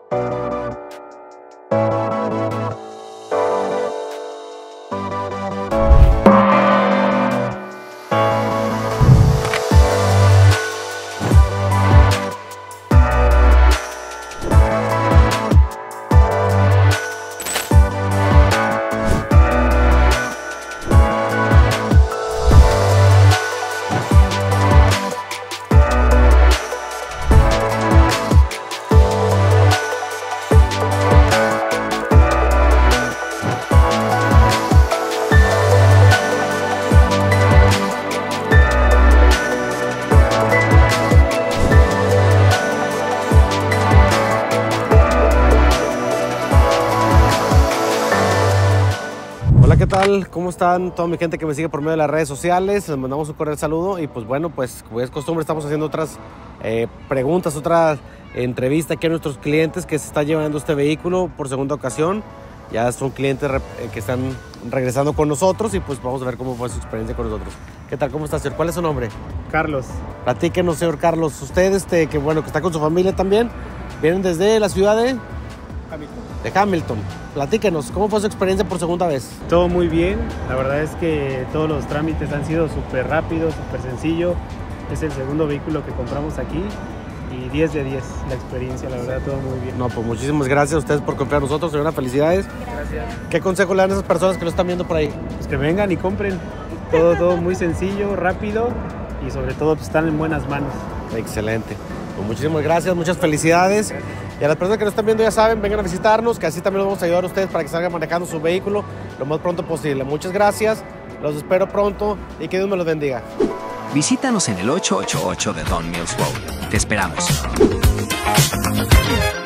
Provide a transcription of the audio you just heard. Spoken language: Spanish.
Hola, ¿qué tal? ¿Cómo están toda mi gente que me sigue por medio de las redes sociales? Les mandamos un cordial saludo y pues bueno, pues como es costumbre estamos haciendo otras preguntas, otra entrevista aquí a nuestros clientes que se está llevando este vehículo por segunda ocasión. Ya son clientes que están regresando con nosotros y pues vamos a ver cómo fue su experiencia con nosotros. ¿Qué tal? ¿Cómo está, señor? ¿Cuál es su nombre? Carlos. Platíquenos, señor Carlos. Usted, que bueno, que está con su familia también, vienen desde la ciudad de Hamilton. Platíquenos, ¿cómo fue su experiencia por segunda vez? Todo muy bien, la verdad es que todos los trámites han sido súper rápidos, súper sencillo. Es el segundo vehículo que compramos aquí y 10 de 10 la experiencia, la verdad, todo muy bien. No, pues muchísimas gracias a ustedes por confiar en nosotros, señora, felicidades. Gracias. ¿Qué consejo le dan a esas personas que lo están viendo por ahí? Pues que vengan y compren, todo muy sencillo, rápido y sobre todo pues, están en buenas manos. Excelente. Pues muchísimas gracias, muchas felicidades. Y a las personas que nos están viendo ya saben, vengan a visitarnos, que así también los vamos a ayudar a ustedes para que salgan manejando su vehículo lo más pronto posible. Muchas gracias, los espero pronto y que Dios me los bendiga. Visítanos en el 888 de Don Mills Road. Te esperamos.